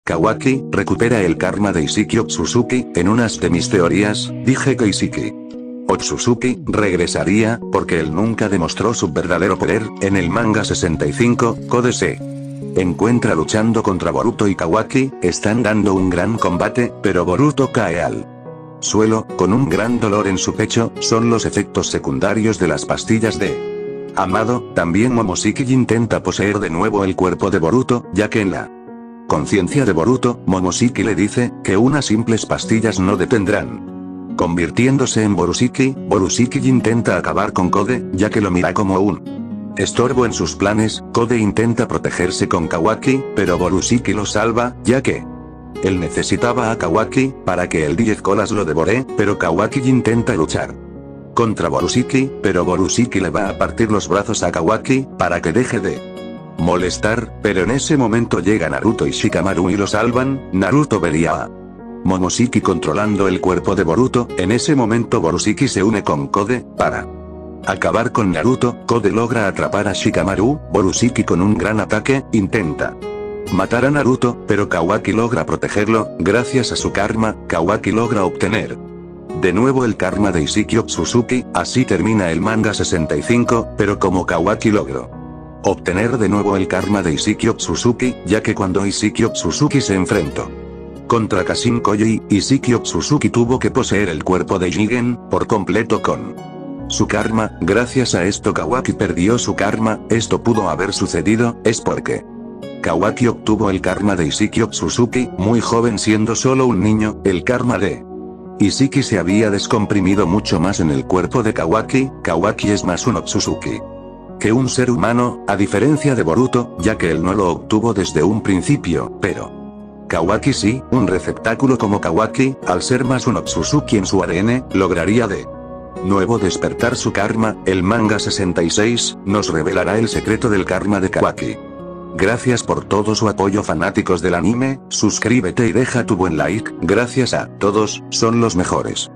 Kawaki, recupera el karma de Isiki Otsutsuki, en unas de mis teorías, dije que Isiki Otsutsuki regresaría, porque él nunca demostró su verdadero poder, en el manga 65, Code se encuentra luchando contra Boruto y Kawaki, están dando un gran combate, pero Boruto cae al suelo, con un gran dolor en su pecho, son los efectos secundarios de las pastillas de Amado. También Momoshiki intenta poseer de nuevo el cuerpo de Boruto, ya que en la conciencia de Boruto, Momoshiki le dice, que unas simples pastillas no detendrán. Convirtiéndose en Borushiki, Borushiki intenta acabar con Kode, ya que lo mira como un estorbo en sus planes. Kode intenta protegerse con Kawaki, pero Borushiki lo salva, ya que él necesitaba a Kawaki, para que el 10 colas lo devore, pero Kawaki intenta luchar contra Borushiki, pero Borushiki le va a partir los brazos a Kawaki, para que deje de molestar, pero en ese momento llega Naruto y Shikamaru y lo salvan. Naruto vería a Momoshiki controlando el cuerpo de Boruto, en ese momento Borushiki se une con Kode, para acabar con Naruto. Kode logra atrapar a Shikamaru, Borushiki con un gran ataque, intenta matar a Naruto, pero Kawaki logra protegerlo. Gracias a su karma, Kawaki logra obtener de nuevo el karma de Isiki Otsutsuki. Así termina el manga 65, pero como Kawaki logró obtener de nuevo el karma de Isiki Otsutsuki, ya que cuando Isiki Otsutsuki se enfrentó contra Kashin Koji, Isiki Otsutsuki tuvo que poseer el cuerpo de Jigen por completo con su karma. Gracias a esto Kawaki perdió su karma. Esto pudo haber sucedido, es porque Kawaki obtuvo el karma de Isiki Otsutsuki, muy joven siendo solo un niño. El karma de Isiki se había descomprimido mucho más en el cuerpo de Kawaki. Kawaki es más un Otsutsuki que un ser humano, a diferencia de Boruto, ya que él no lo obtuvo desde un principio, pero Kawaki sí. Un receptáculo como Kawaki, al ser más un Otsutsuki en su ADN, lograría de nuevo despertar su karma. El manga 66 nos revelará el secreto del karma de Kawaki. Gracias por todo su apoyo, fanáticos del anime. Suscríbete y deja tu buen like. Gracias a todos, son los mejores.